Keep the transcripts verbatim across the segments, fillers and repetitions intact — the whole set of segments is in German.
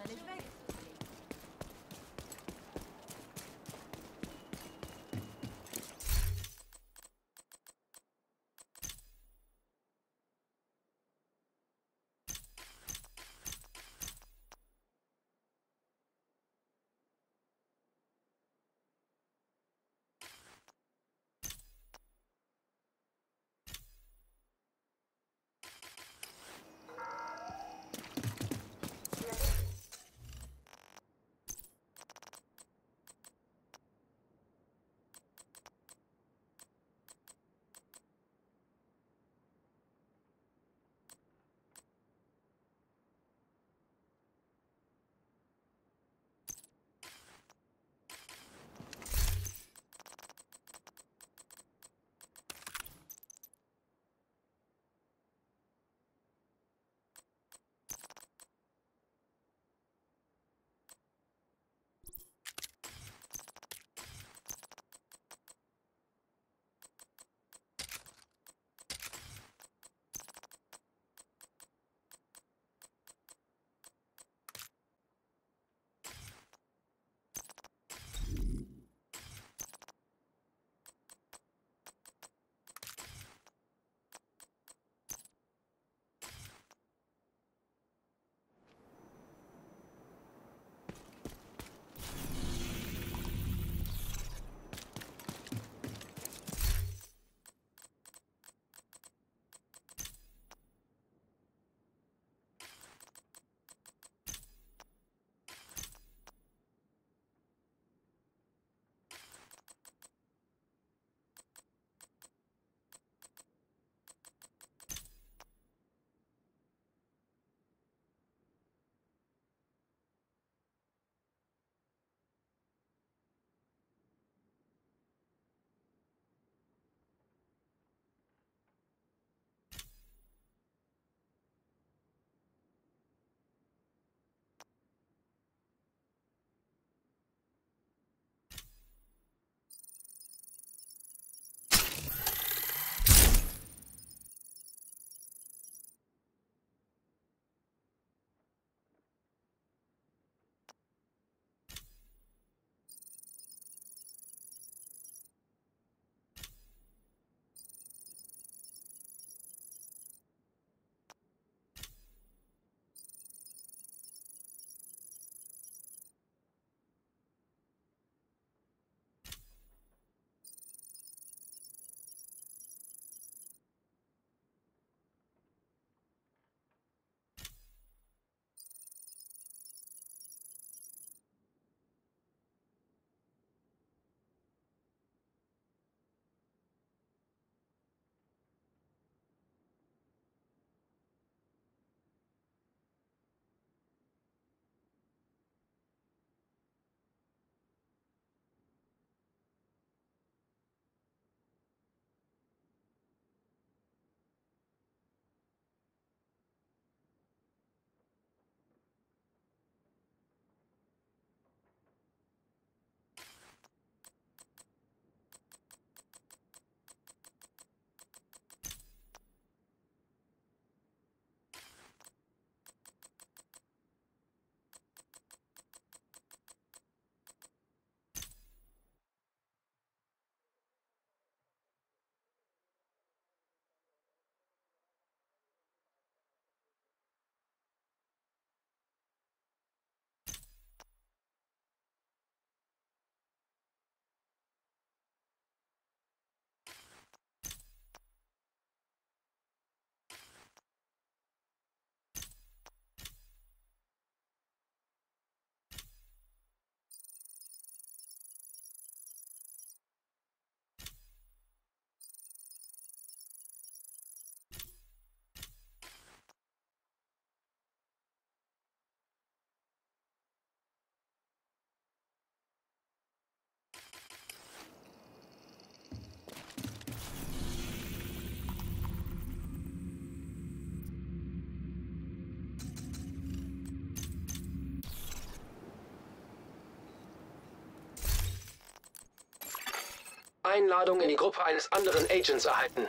Einladung in die Gruppe eines anderen Agents erhalten.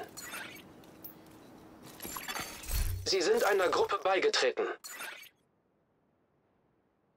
Sie sind einer Gruppe beigetreten.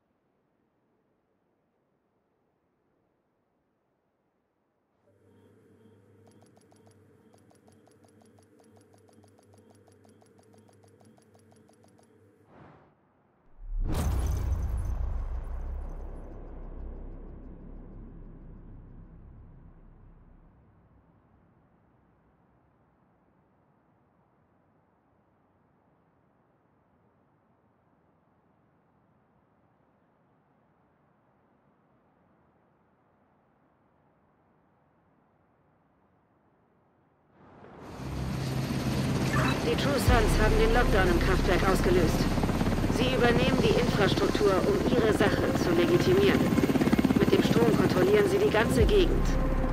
Die True Sons haben den Lockdown im Kraftwerk ausgelöst. Sie übernehmen die Infrastruktur, um ihre Sache zu legitimieren. Mit dem Strom kontrollieren sie die ganze Gegend.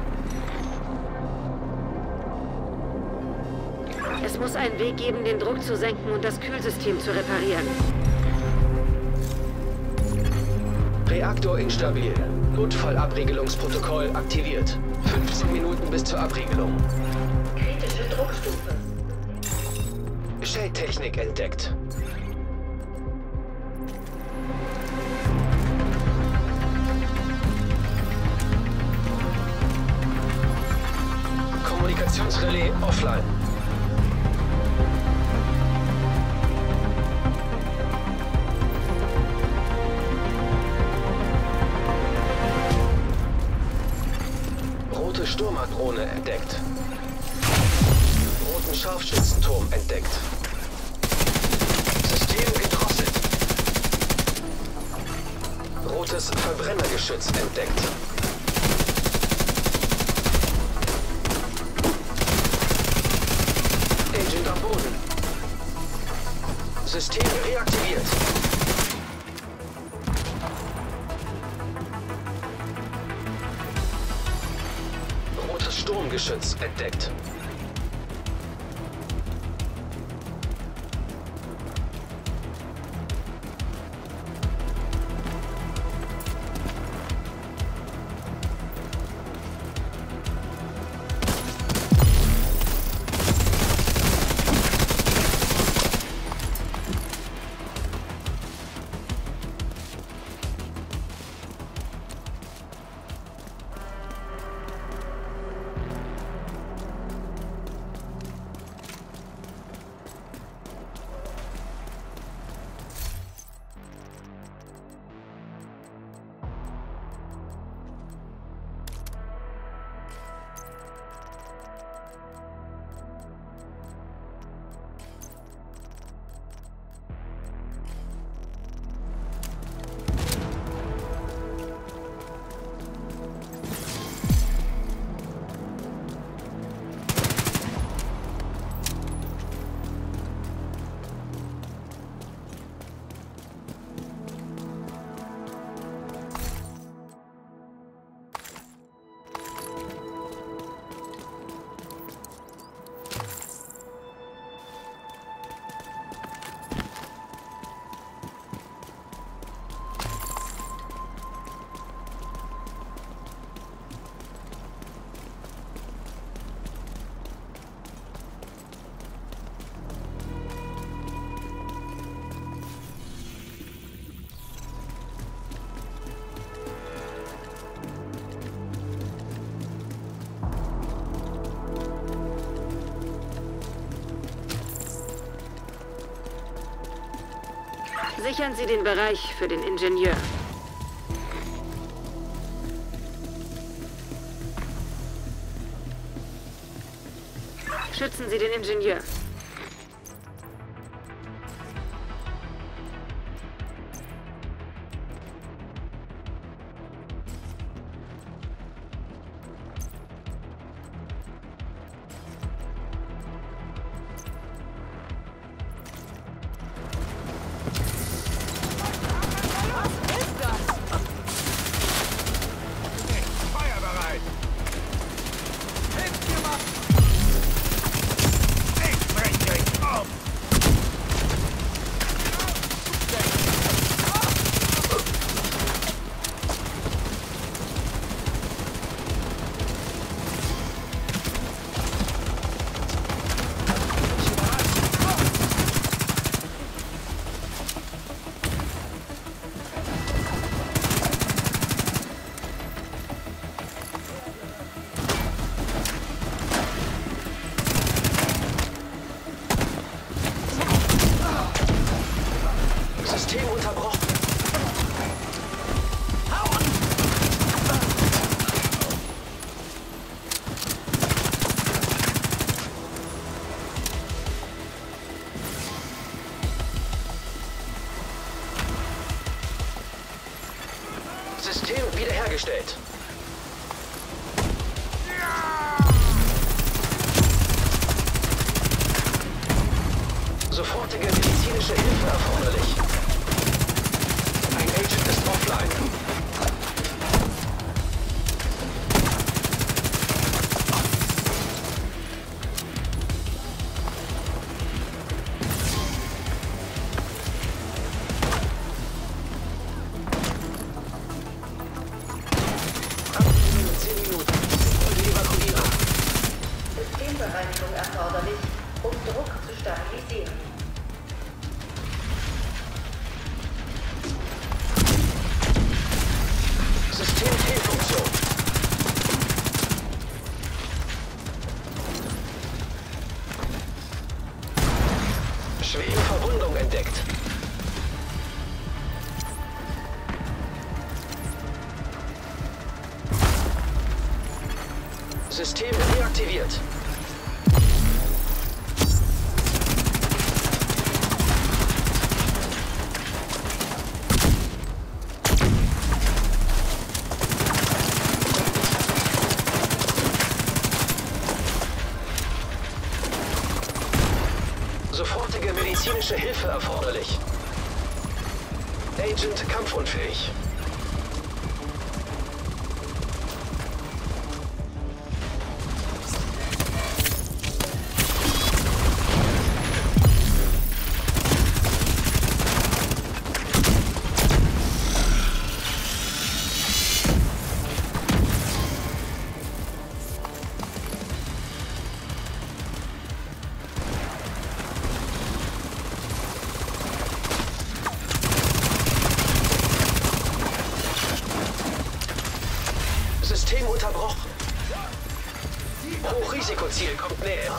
Es muss einen Weg geben, den Druck zu senken und das Kühlsystem zu reparieren. Reaktor instabil. Notfallabriegelungsprotokoll aktiviert. fünfzehn Minuten bis zur Abriegelung. Kritische Druckstufe. Shade-Technik entdeckt. Kommunikationsrelais offline. Rote Stürmerdrohne entdeckt. Roten Scharfschützenturm entdeckt. System gedrosselt. Rotes Verbrennergeschütz entdeckt. Agent am Boden. System reaktiviert. Rotes Sturmgeschütz entdeckt. Sichern Sie den Bereich für den Ingenieur. Schützen Sie den Ingenieur. System unterbrochen. System wiederhergestellt. System deaktiviert. Sofortige medizinische Hilfe erforderlich. Agent kampfunfähig. System unterbrochen. Hochrisikoziel kommt näher.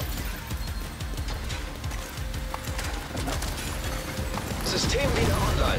System wieder online.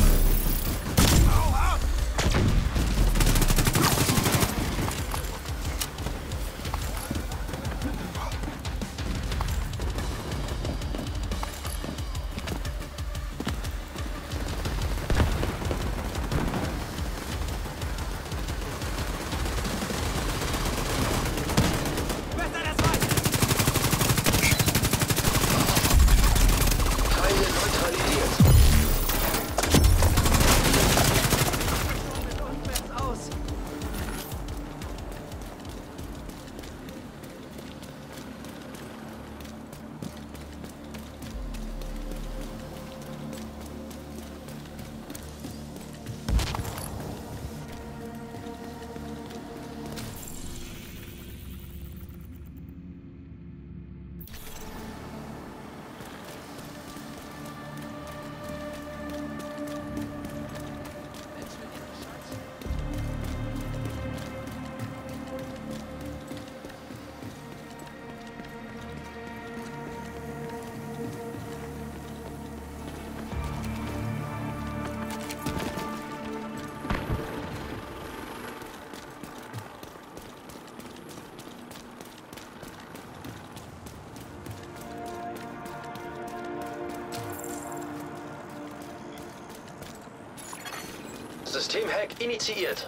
Systemhack initiiert.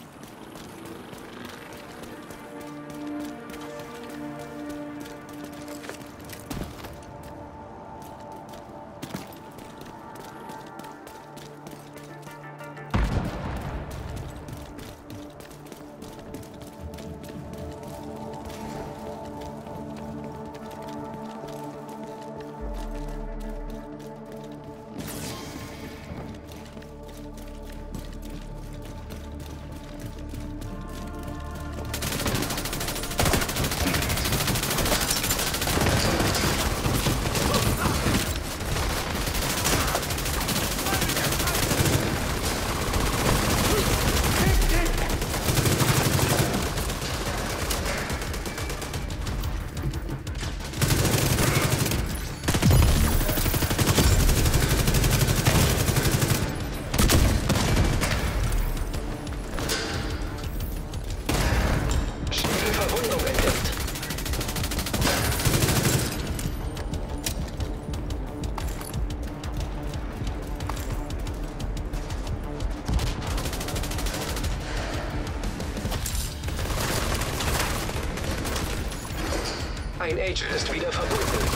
Ein Agent ist wieder verbunden.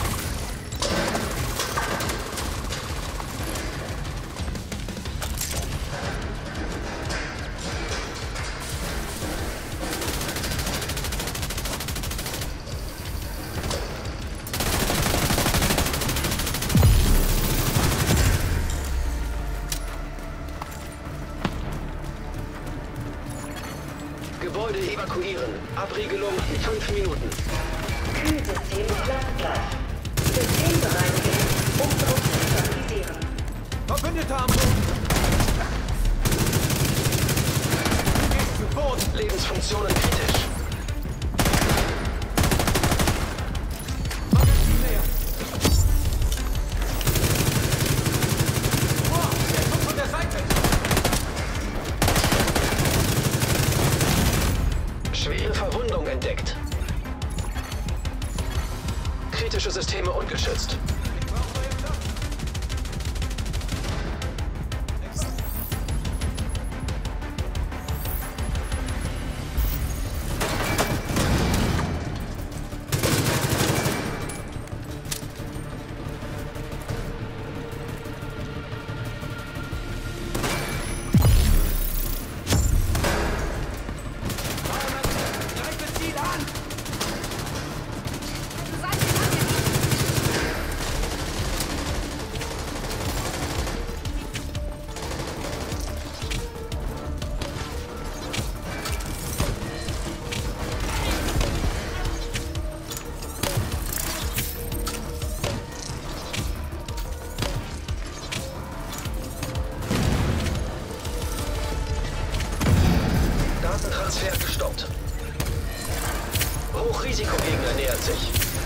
Gebäude evakuieren. Abriegelung in fünf Minuten. Kühlsystem bleibt gleich. Systembereinigung, um Druck zu stabilisieren. Verbündeter am Boden! Du gehst zu Boden! Lebensfunktionen kritisch. Magazin näher! Oh, der kommt von der Seite! Schwere Verwundung entdeckt. Gefährt gestoppt. Hochrisikogegner nähert sich.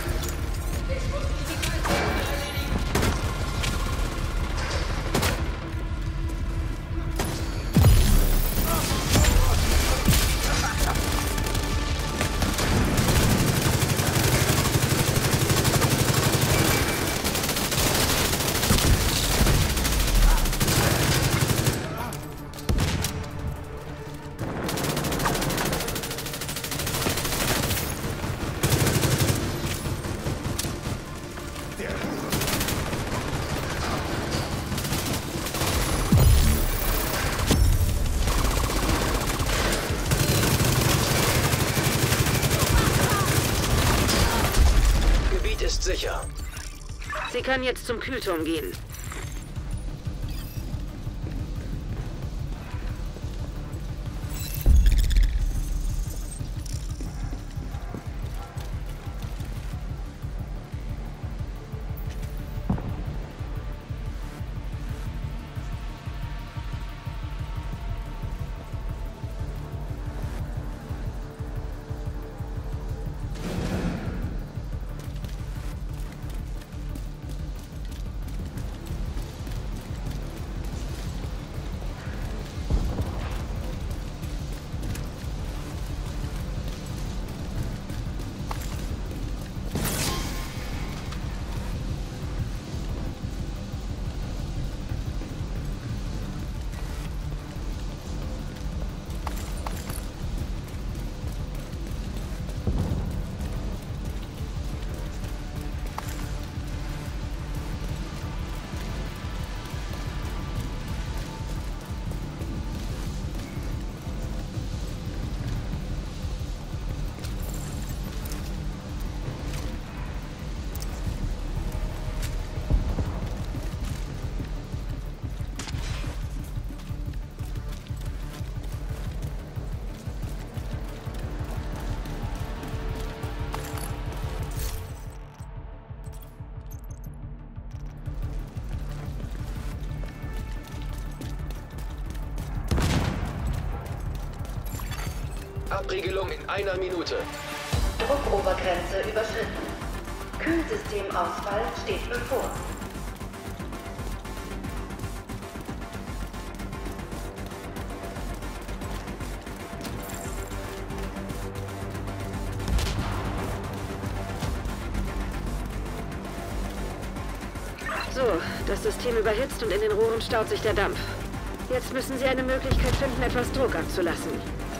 Ist sicher. Sie können jetzt zum Kühlturm gehen. Abriegelung in einer Minute. Druckobergrenze überschritten. Kühlsystemausfall steht bevor. So, das System überhitzt und in den Rohren staut sich der Dampf. Jetzt müssen Sie eine Möglichkeit finden, etwas Druck abzulassen.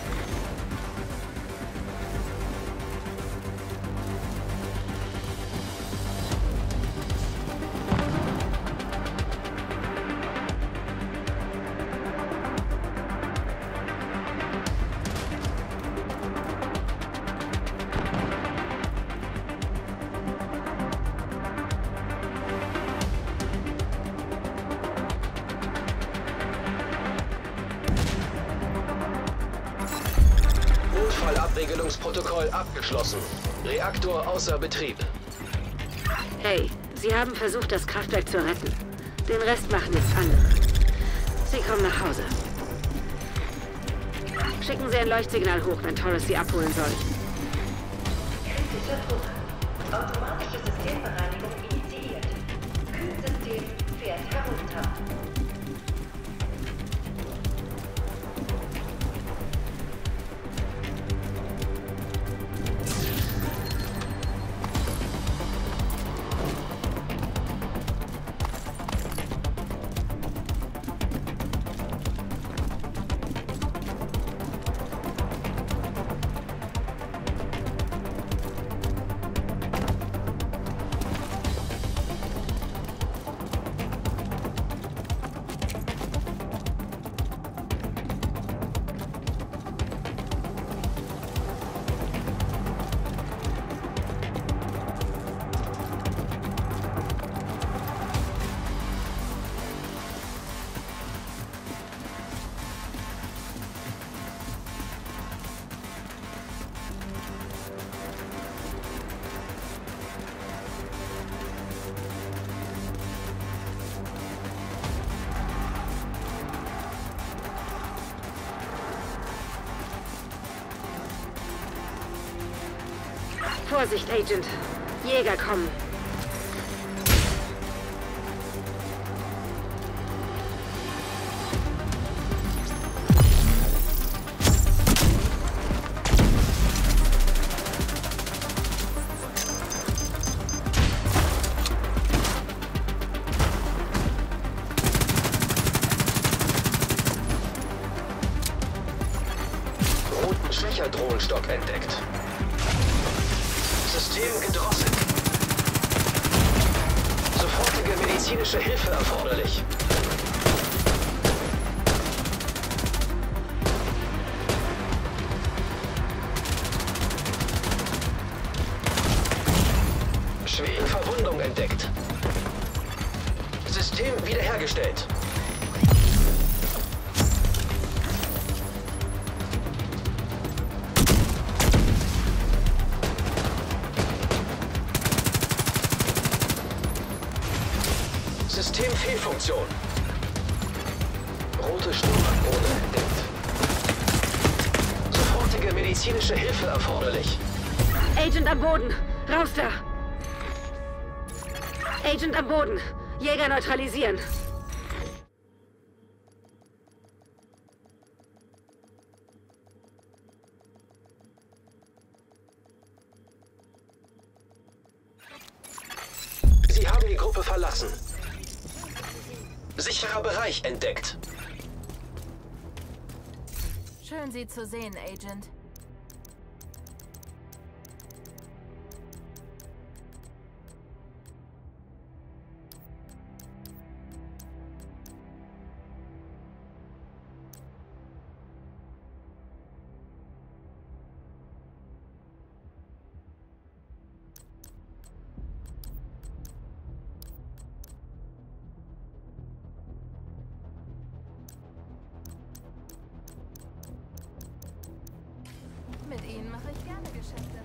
Notfallabregelungsprotokoll abgeschlossen. Reaktor außer Betrieb. Hey, Sie haben versucht, das Kraftwerk zu retten. Den Rest machen jetzt andere. Sie kommen nach Hause. Schicken Sie ein Leuchtsignal hoch, wenn Torres Sie abholen soll. Kritischer Druck. Automatische Systembereinigung initiiert. Kühlsystem fährt herunter. Vorsicht, Agent. Jäger kommen. Schwächer Drohnenstock entdeckt. System gedrosselt. Sofortige medizinische Hilfe erforderlich. Schwere Verwundung entdeckt. System wiederhergestellt. Systemfehlfunktion. Rote Sturmdrohne entdeckt. Sofortige medizinische Hilfe erforderlich. Agent am Boden. Raus da. Agent am Boden. Jäger neutralisieren. Sie haben die Gruppe verlassen. Sicherer Bereich entdeckt. Schön, Sie zu sehen, Agent. Mit Ihnen mache ich gerne Geschäfte.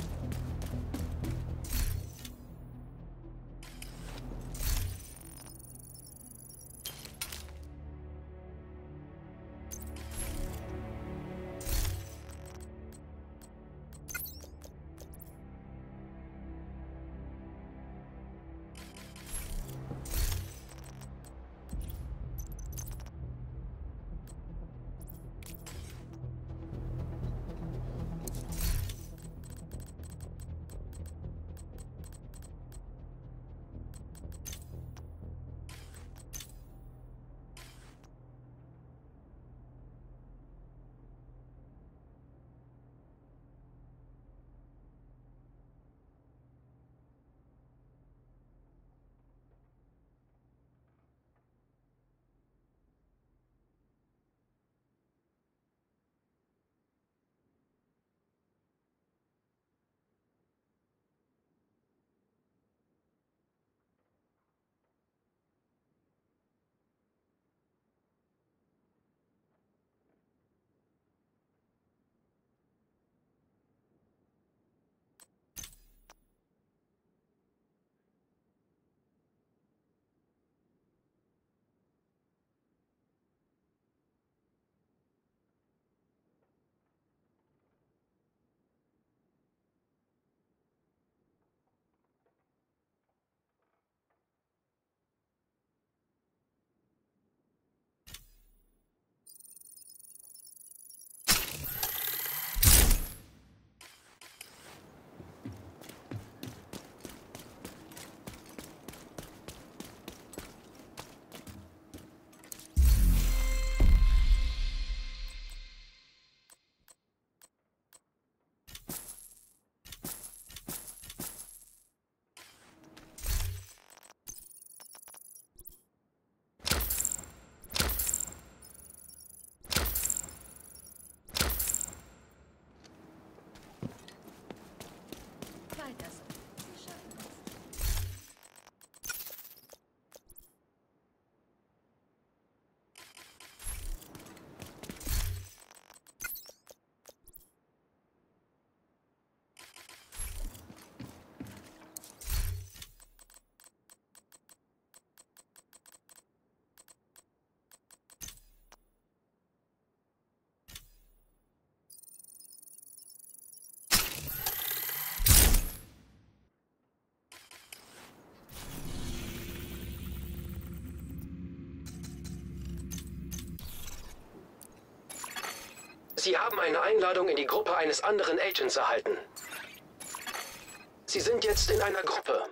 Sie haben eine Einladung in die Gruppe eines anderen Agents erhalten. Sie sind jetzt in einer Gruppe.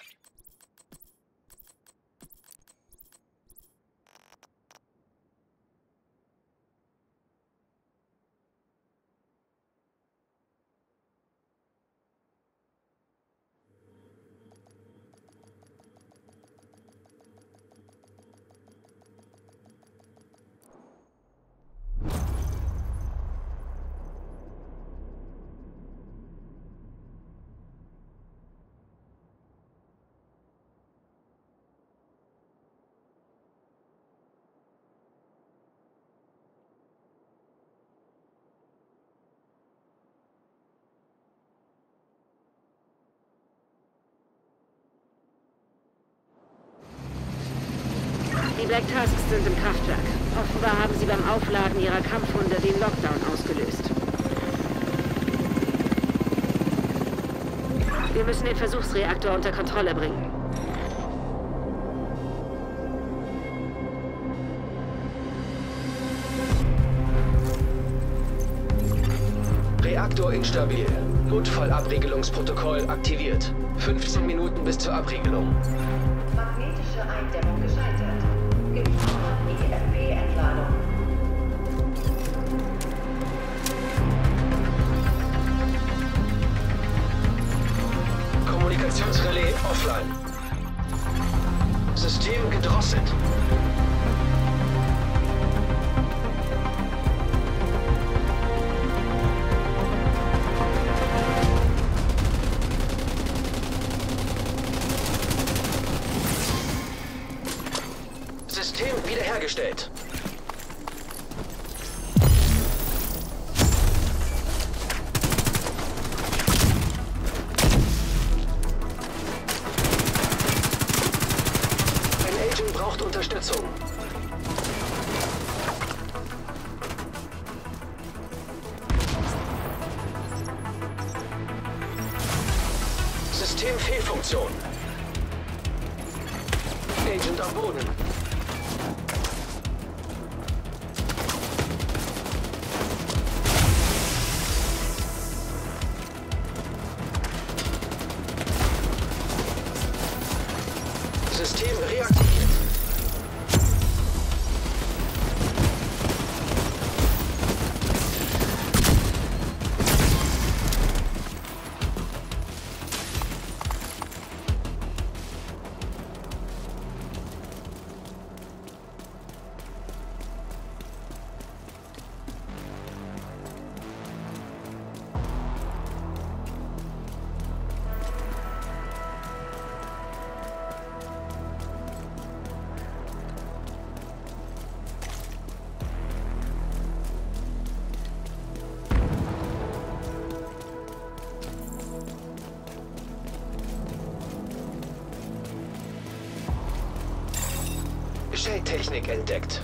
Die Black Tusks sind im Kraftwerk. Offenbar haben sie beim Aufladen ihrer Kampfhunde den Lockdown ausgelöst. Wir müssen den Versuchsreaktor unter Kontrolle bringen. Reaktor instabil. Notfallabriegelungsprotokoll aktiviert. fünfzehn Minuten bis zur Abriegelung. Magnetische Eindämmung gescheitert. Gefahr E M P-Entladung. Kommunikationsrelais offline. System gedrosselt. System wiederhergestellt. Ein Agent braucht Unterstützung. Systemfehlfunktion. Agent am Boden. System reaktiviert. Shade-Technik entdeckt.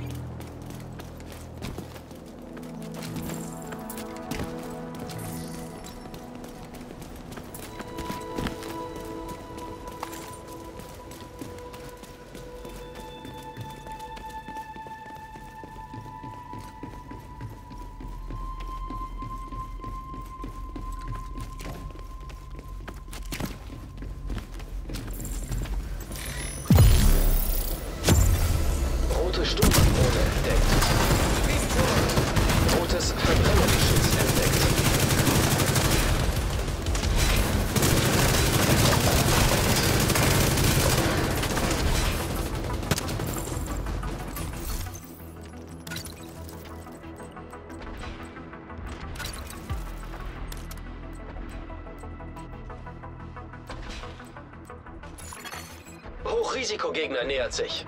Rote Sturmdrohne entdeckt. Rotes Verbrennergeschütz entdeckt. Hochrisikogegner nähert sich.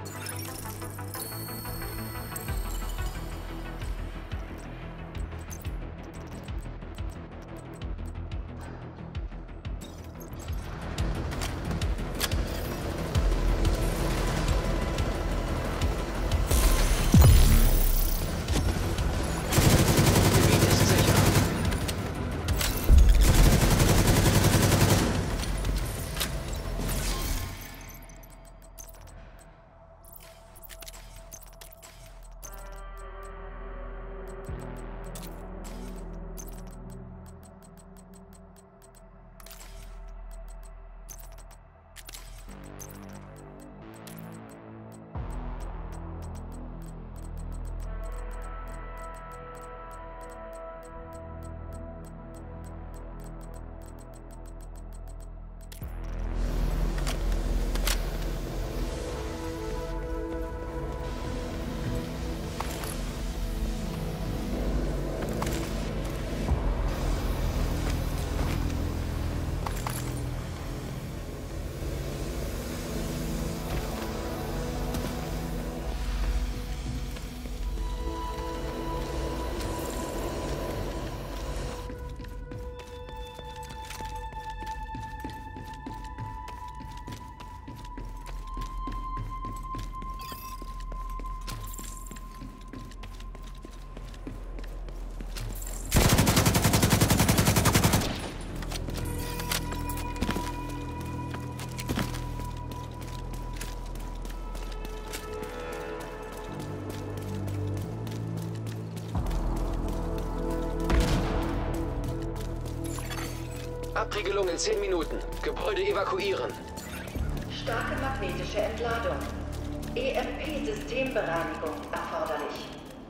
Regelung in zehn Minuten. Gebäude evakuieren. Starke magnetische Entladung. E M P-Systembereinigung erforderlich.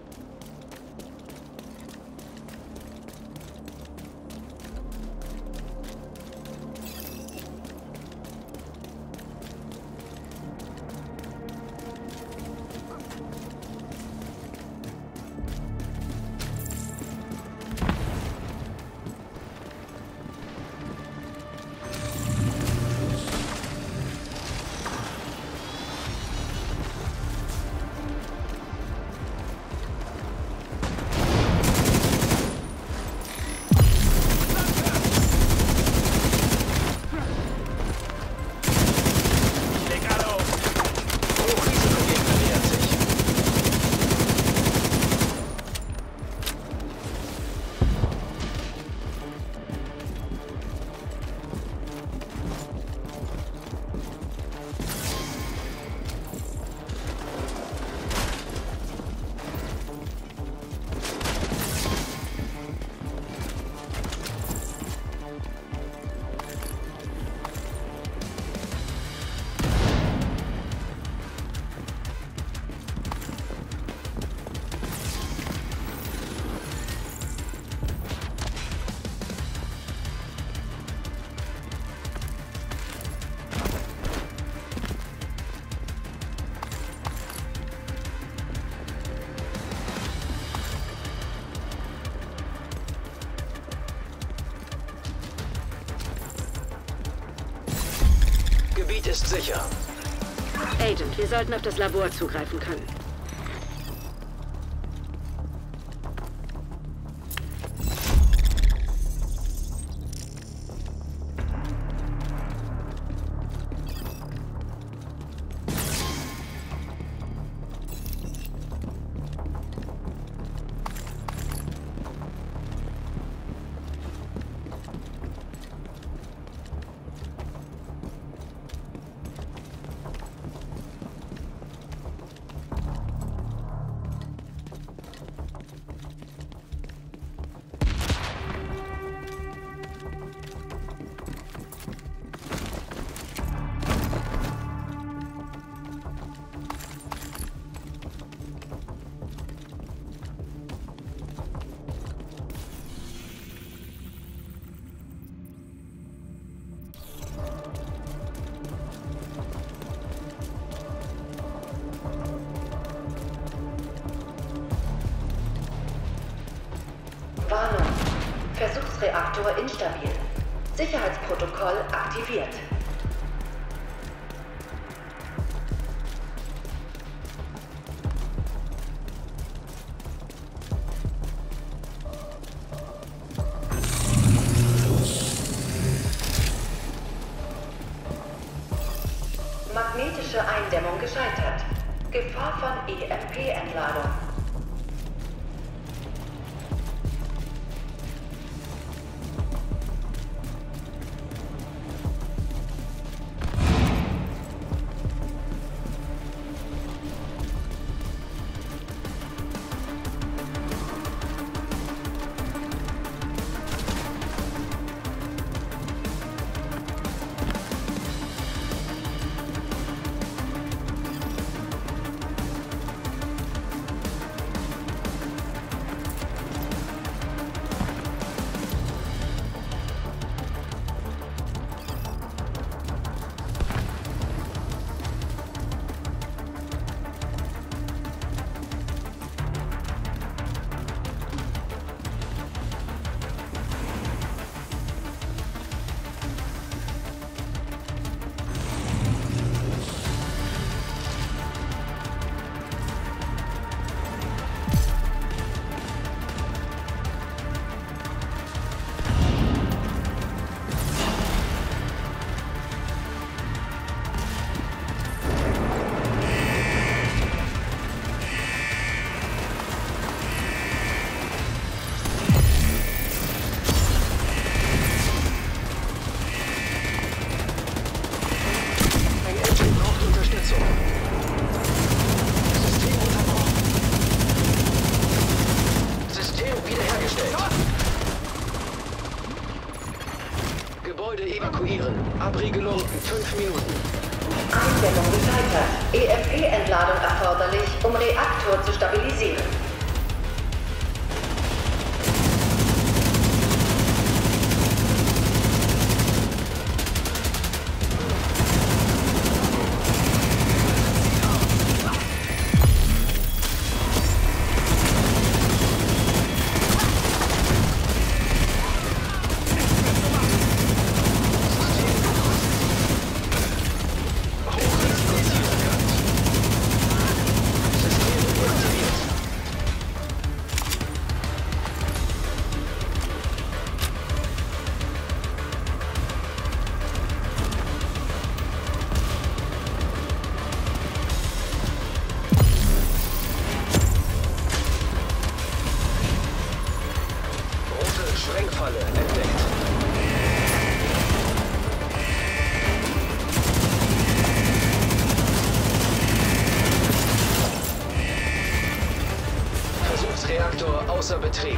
Gebiet ist sicher. Agent, wir sollten auf das Labor zugreifen können. Warnung. Versuchsreaktor instabil. Sicherheitsprotokoll aktiviert. Magnetische Eindämmung gescheitert. Gefahr von E M P-Entladung. Abriegelung in fünf Minuten. Eindämmung gescheitert. E M P-Entladung erforderlich, um Reaktor zu stabilisieren. Sprengfalle entdeckt. Versuchsreaktor außer Betrieb.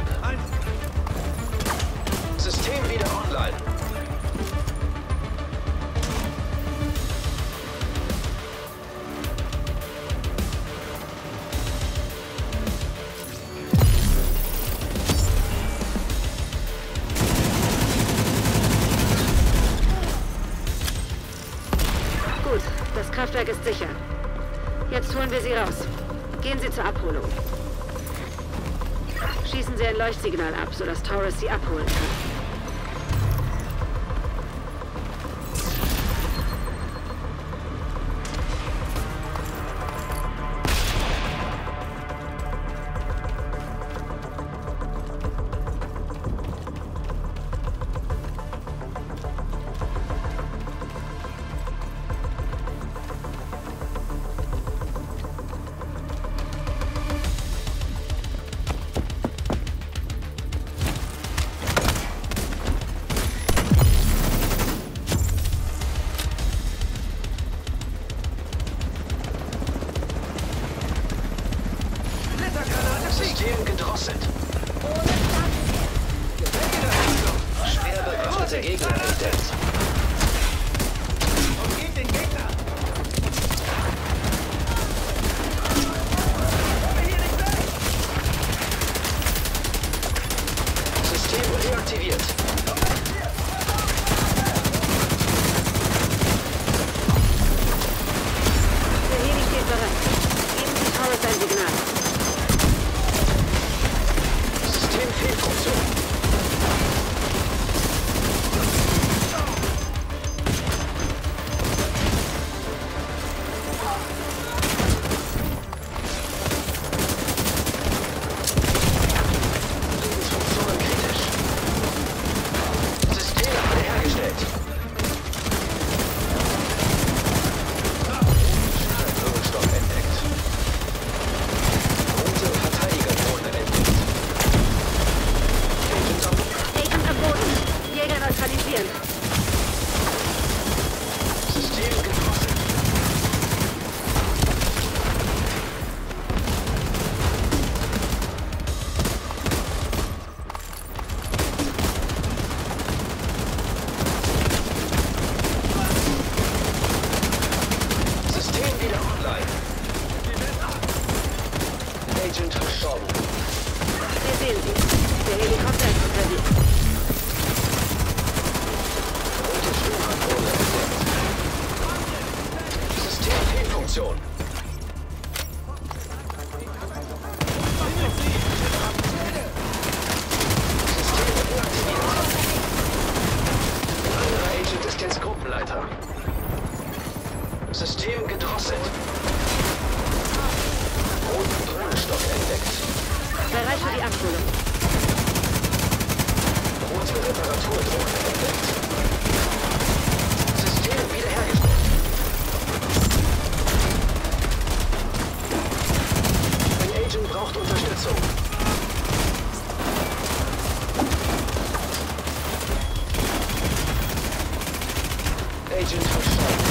System wieder online. Das Kraftwerk ist sicher. Jetzt holen wir Sie raus. Gehen Sie zur Abholung. Schießen Sie ein Leuchtsignal ab, sodass Torres Sie abholen kann. System gedrosselt. Schwer bewaffnete Gegner entdeckt. Umgeht den Gegner! System reaktiviert. Der Heli steht bereit. Geben Sie Torres ein Signal. Systemfehlfunktion. Lebensfunktionen kritisch. System wiederhergestellt. Wirkstoff entdeckt. Rote Verteidigerdrohne entdeckt. Agent am Boden. Jäger neutralisieren. System gedrosselt. System wieder online. Agent verstorben. Wir sehen Sie. Der Helikopter ist unterwegs. Rote Sturmdrohne entdeckt. Systemfehlfunktion. System deaktiviert. Ein anderer Agent ist jetzt Gruppenleiter. System gedrosselt. Roten Drohnenstock entdeckt. Bereit für die Abholung. Rote Reparaturdrohne entdeckt. System wiederhergestellt. Ein Agent braucht Unterstützung. Agent verstorben.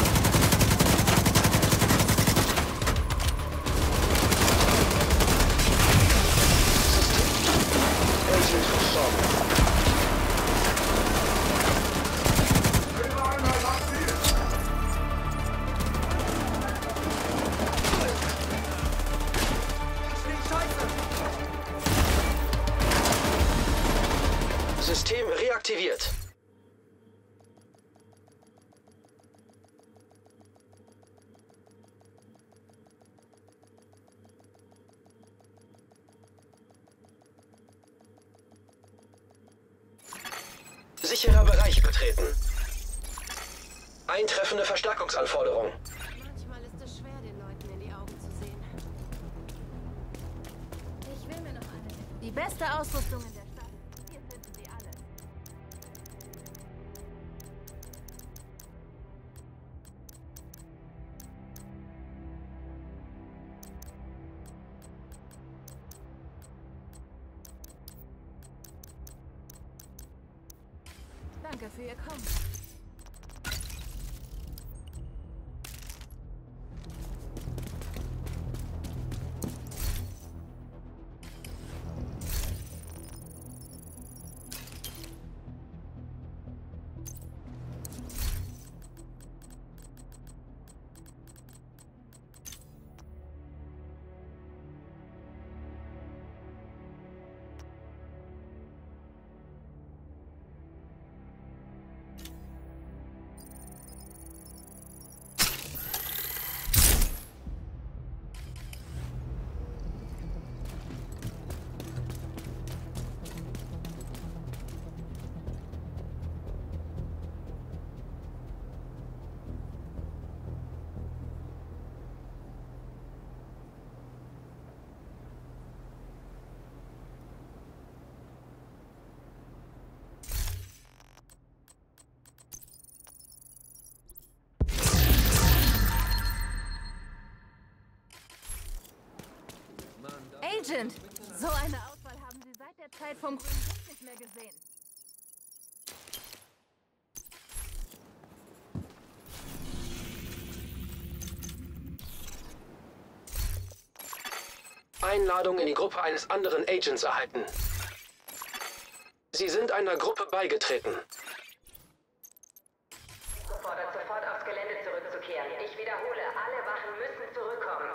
Agent verstorben. System reaktiviert. Sicherer Bereich betreten. Eintreffende Verstärkungsanforderung. Manchmal ist es schwer, den Leuten in die Augen zu sehen. Ich will mir noch eine. Die beste Ausrüstung in der Stadt. Hier finden Sie alles. Danke für Ihr Kommen. Agent! So eine Auswahl haben Sie seit der Zeit vom grünen Licht nicht mehr gesehen. Einladung in die Gruppe eines anderen Agents erhalten. Sie sind einer Gruppe beigetreten. Fordert sofort aufs Gelände zurückzukehren. Ich wiederhole, alle Wachen müssen zurückkommen.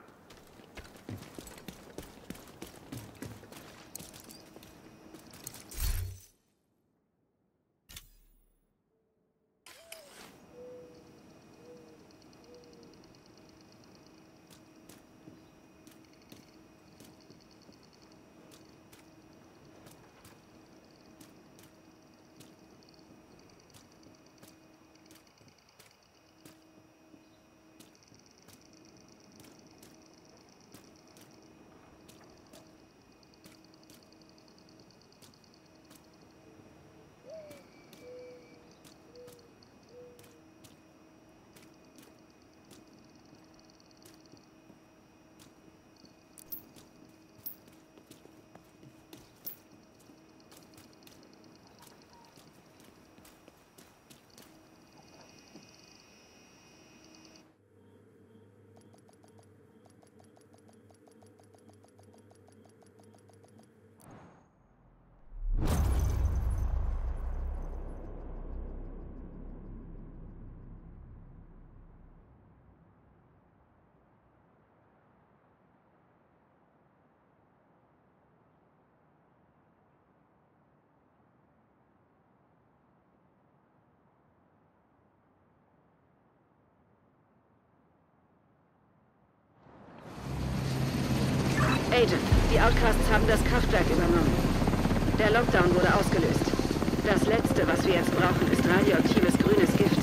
Agent, die Outcasts haben das Kraftwerk übernommen. Der Lockdown wurde ausgelöst. Das Letzte, was wir jetzt brauchen, ist radioaktives grünes Gift.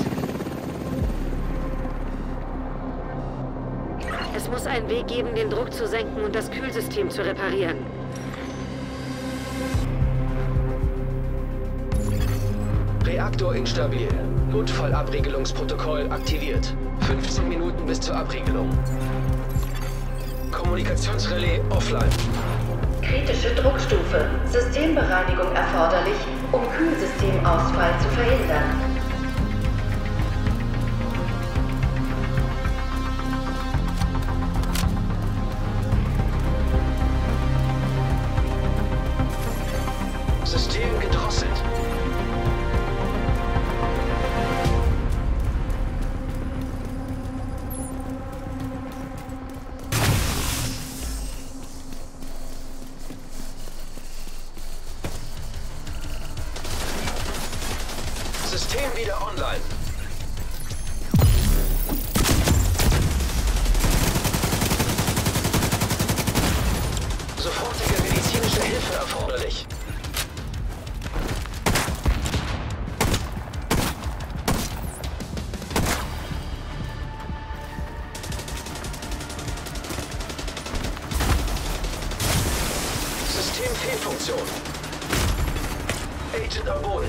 Es muss einen Weg geben, den Druck zu senken und das Kühlsystem zu reparieren. Reaktor instabil. Notfallabriegelungsprotokoll aktiviert. fünfzehn Minuten bis zur Abriegelung. Kommunikationsrelais offline. Kritische Druckstufe. Systembereinigung erforderlich, um Kühlsystemausfall zu verhindern. System gedrosselt. System wieder online. Sofortige medizinische Hilfe erforderlich. Systemfehlfunktion. Agent am Boden.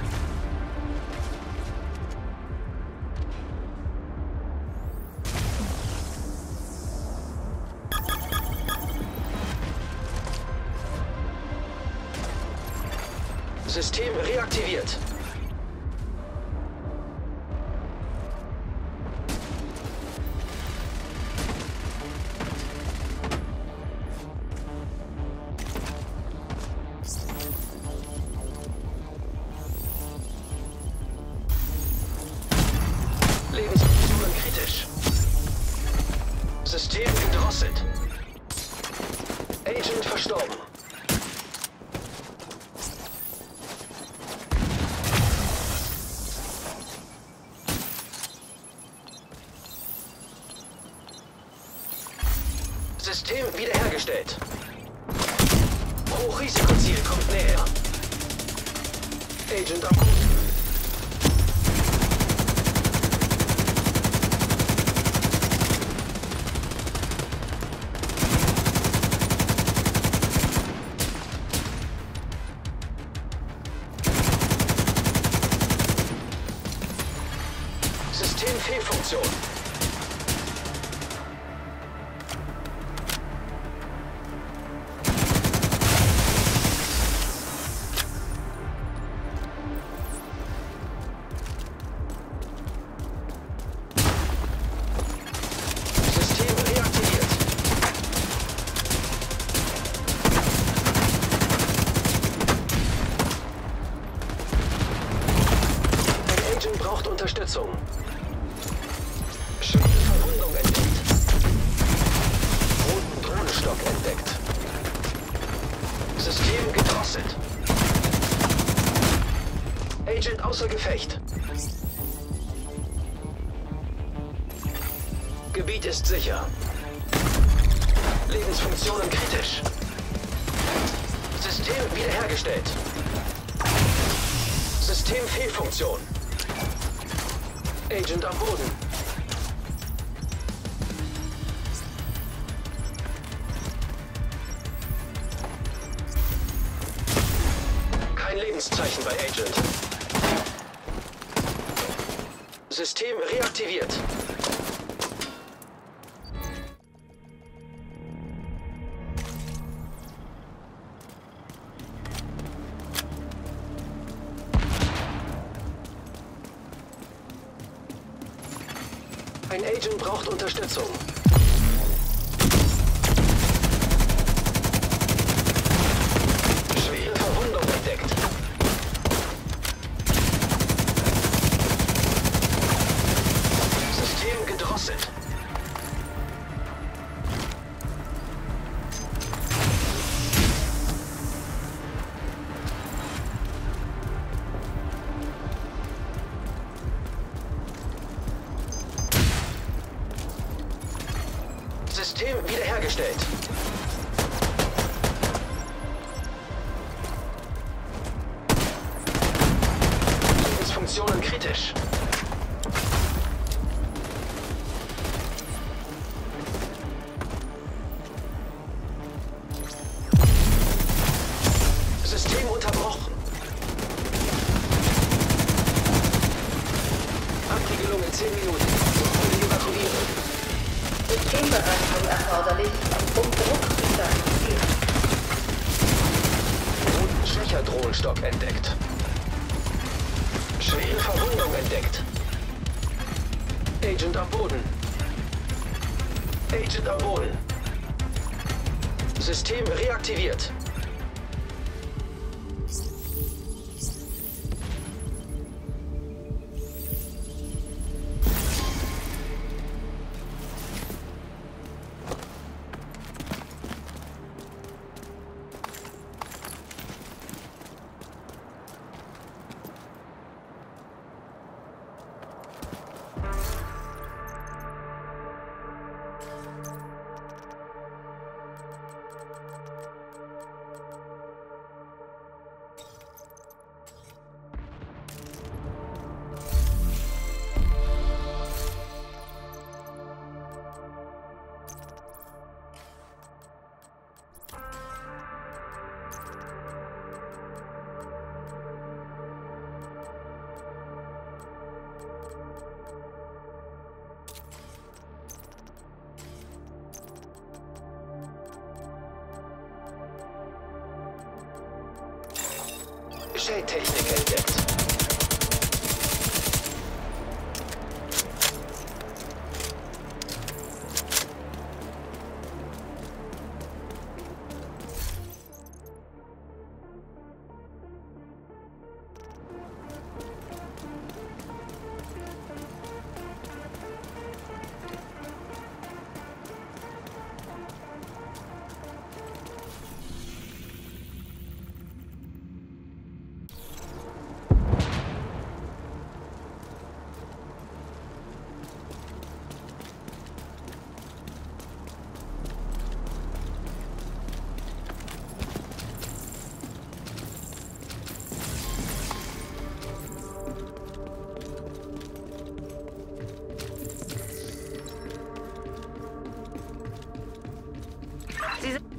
System reaktiviert. Lebensfunktionen kritisch. System gedrosselt. Agent verstorben. System wiederhergestellt. Hochrisikoziel kommt näher. Agent am Boden. Systemfehlfunktion. System reaktiviert. Ein Agent braucht Unterstützung. Schwere Verwundung entdeckt. Roten Drohnenstock entdeckt. System gedrosselt. Agent außer Gefecht. Gebiet ist sicher. Lebensfunktionen kritisch. System wiederhergestellt. Systemfehlfunktion. Agent am Boden. Kein Lebenszeichen bei Agent. System reaktiviert. Ein Agent braucht Unterstützung. Schwere Verwundung entdeckt. System gedrosselt. System wiederhergestellt. Lebensfunktionen kritisch. System unterbrochen. Abriegelung in zehn Minuten. Sofort evakuieren. Systembereinigung erforderlich, um Druck zu stabilisieren. Roten Schwächer-Drohnenstock entdeckt. Schwere Verwundung entdeckt. Agent am Boden. Agent am Boden. System reaktiviert. Schädtechnik entdeckt. Sie sind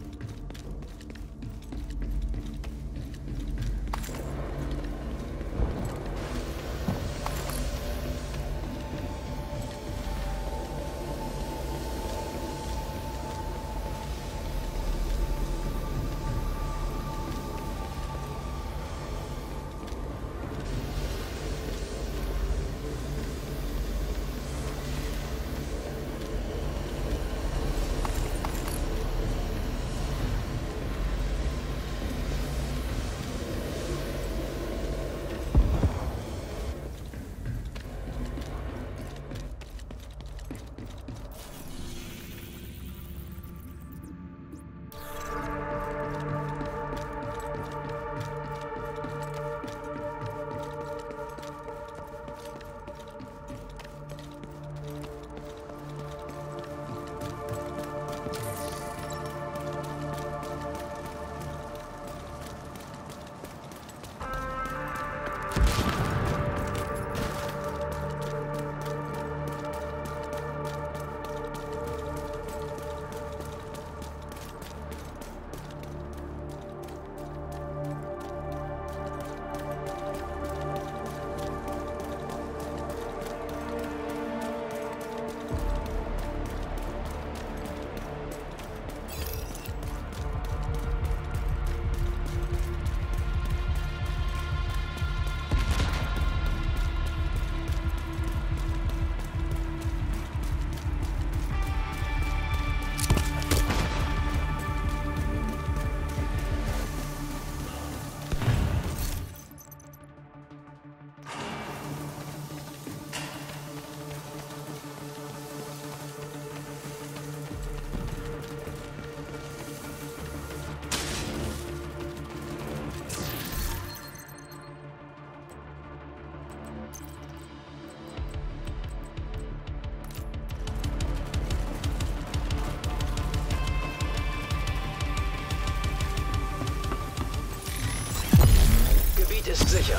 ist sicher.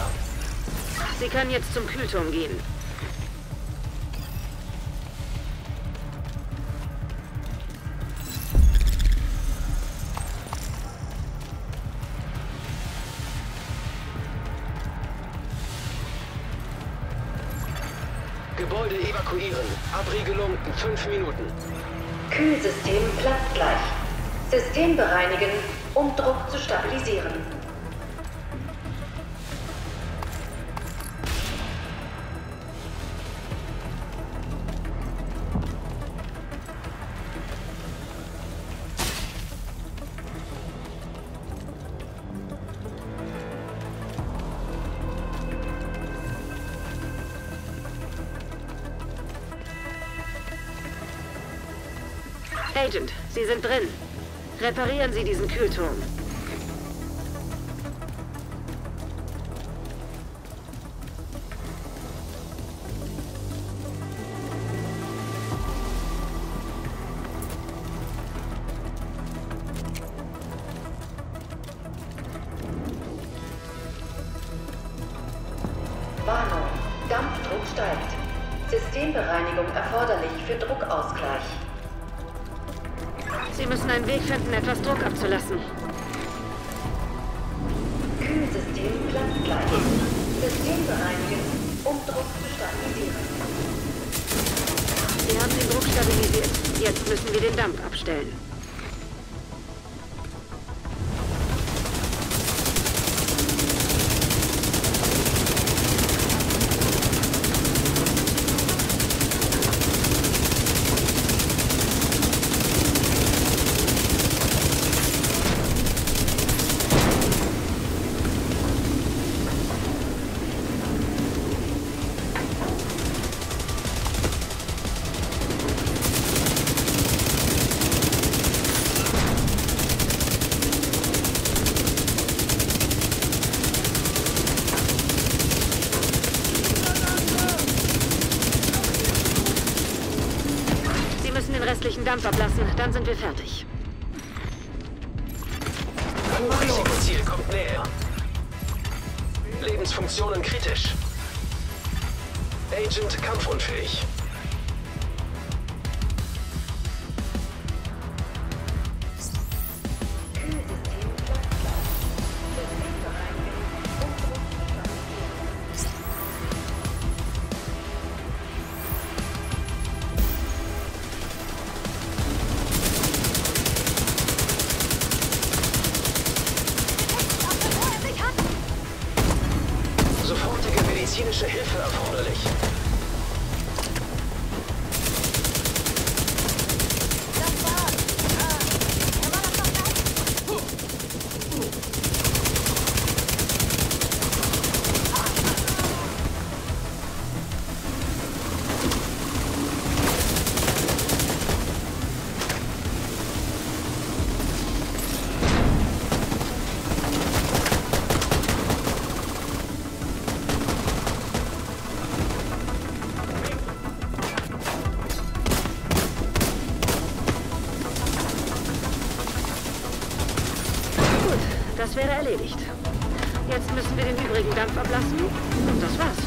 Sie kann jetzt zum Kühlturm gehen. Gebäude evakuieren. Abriegelung in fünf Minuten. Kühlsystem platzt gleich. System bereinigen, um Druck zu stabilisieren. Agent, Sie sind drin. Reparieren Sie diesen Kühlturm. Warnung, Dampfdruck steigt. Systembereinigung erforderlich für Druckausgleich. Sie müssen einen Weg finden, etwas Druck abzulassen. Kühlsystem platzt gleich. System bereinigen, um Druck zu stabilisieren. Sie haben den Druck stabilisiert. Jetzt müssen wir den Dampf abstellen. Dampf ablassen, dann sind wir fertig. Risikoziel kommt näher. Lebensfunktionen kritisch. Agent kampfunfähig. Sofortige medizinische Hilfe erforderlich. Das wäre erledigt. Jetzt müssen wir den übrigen Dampf ablassen und das war's.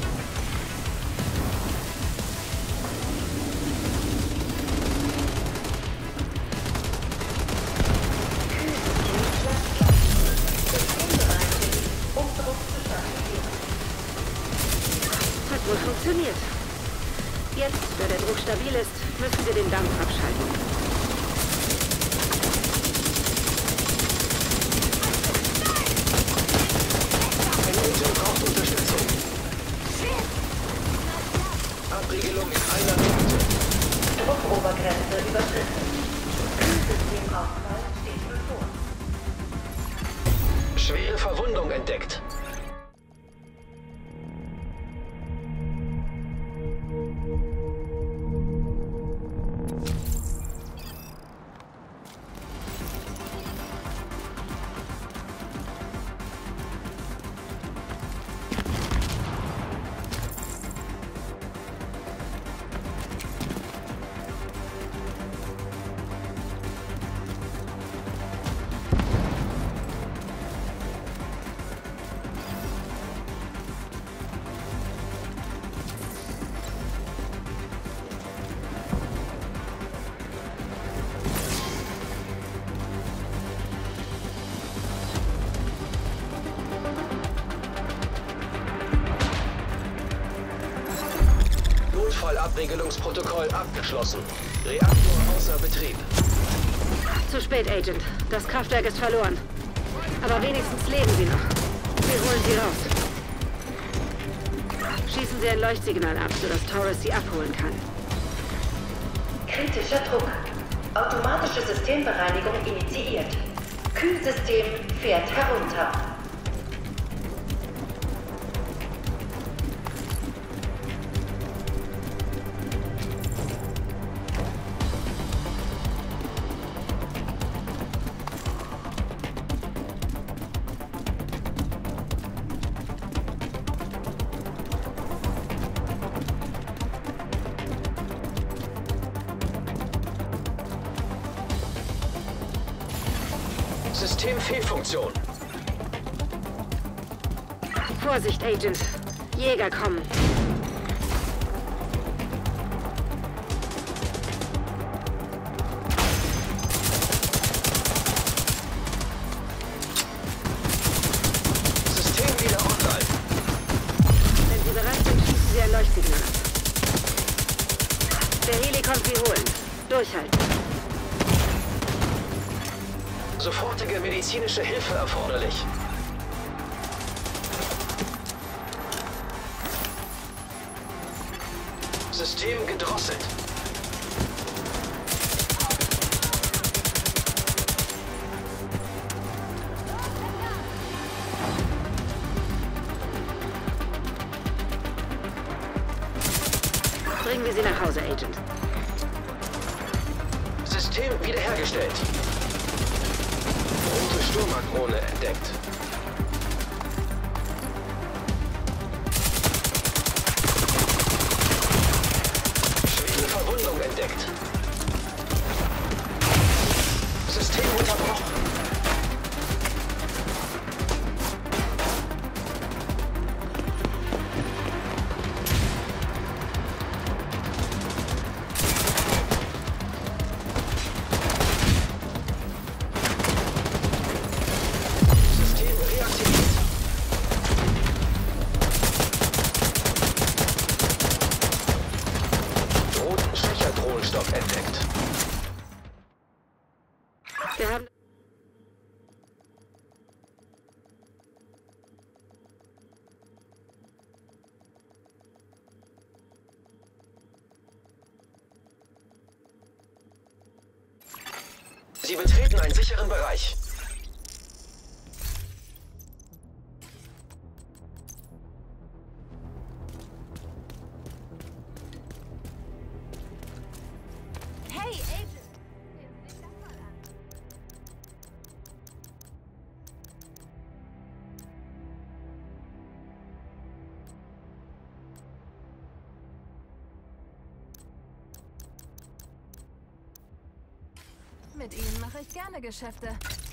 Hat wohl funktioniert. Jetzt, da der Druck stabil ist, müssen wir den Dampf abschalten. Abriegelung in einer Minute. Druckobergrenze überschritten. Kühlsystemausfall steht bevor. Schwere Verwundung entdeckt. Notfallabregelungsprotokoll abgeschlossen. Reaktor außer Betrieb. Zu spät, Agent. Das Kraftwerk ist verloren. Aber wenigstens leben sie noch. Wir holen sie raus. Schießen Sie ein Leuchtsignal ab, sodass Torres sie abholen kann. Kritischer Druck. Automatische Systembereinigung initiiert. Kühlsystem fährt herunter. Systemfehlfunktion. Vorsicht, Agent. Jäger kommen. System wieder online. Wenn Sie bereit sind, schießen Sie ein Leuchtsignal ab. Der Heli kommt Sie holen. Durchhalten. Sofortige medizinische Hilfe erforderlich. System gedrosselt. Bringen wir Sie nach Hause, Agent. System wiederhergestellt. Rote Sturmdrohne entdeckt. Schwere Verwundung entdeckt. Sie betreten einen sicheren Bereich. Hey, Agent! Sehen Sie sich das mal an. Mit Ihnen mache ich gerne Geschäfte.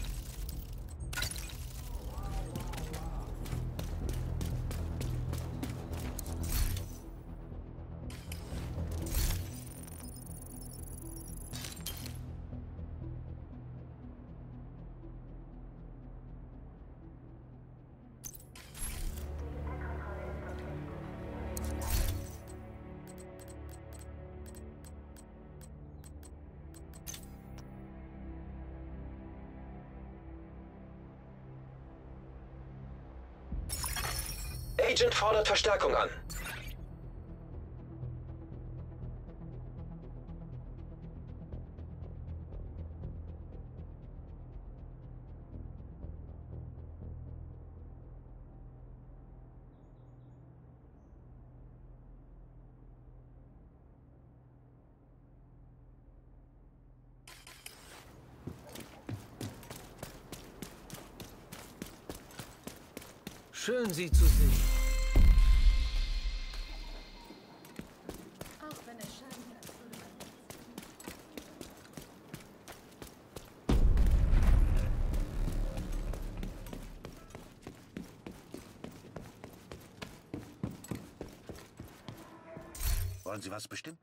Agent fordert Verstärkung an. Schön, Sie zu sehen. Auch wenn es scheint, als würde man... Wollen Sie was bestimmen?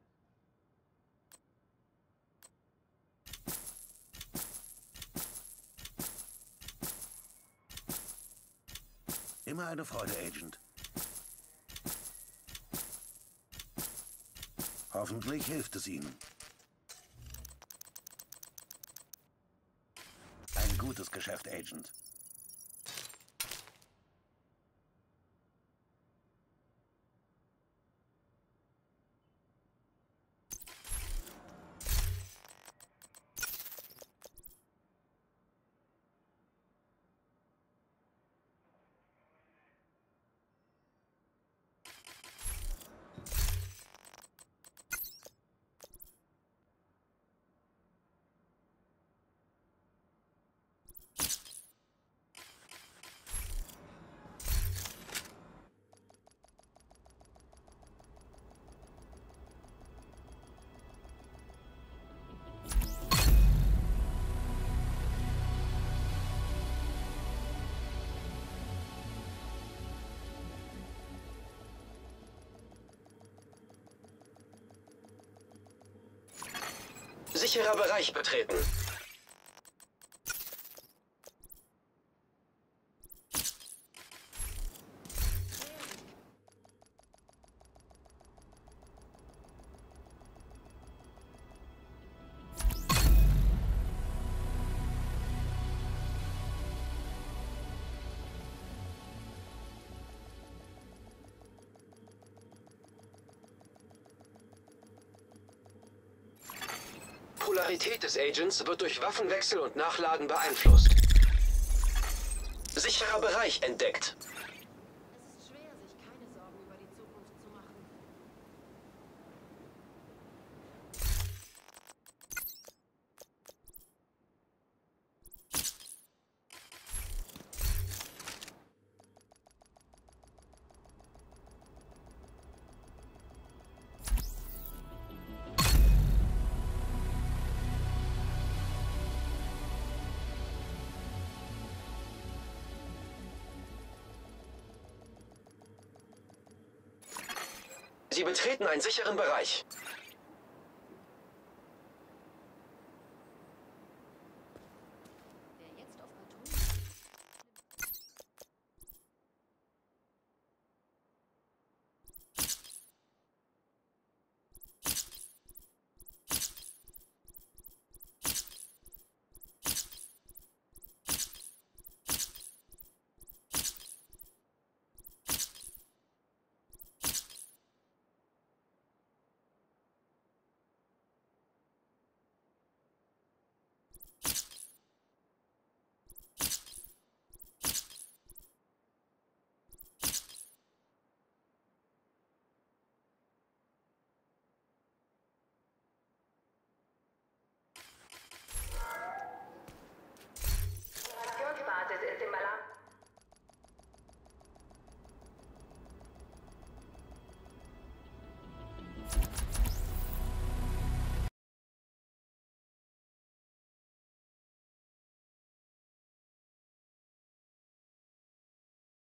Immer eine Freude, Agent. Hoffentlich hilft es Ihnen. Ein gutes Geschäft, Agent. Sicherer Bereich betreten. Polarität des Agents wird durch Waffenwechsel und Nachladen beeinflusst. Sicherer Bereich entdeckt. Es ist schwer, sich keine Sorgen über die Zukunft zu machen. Sie betreten einen sicheren Bereich.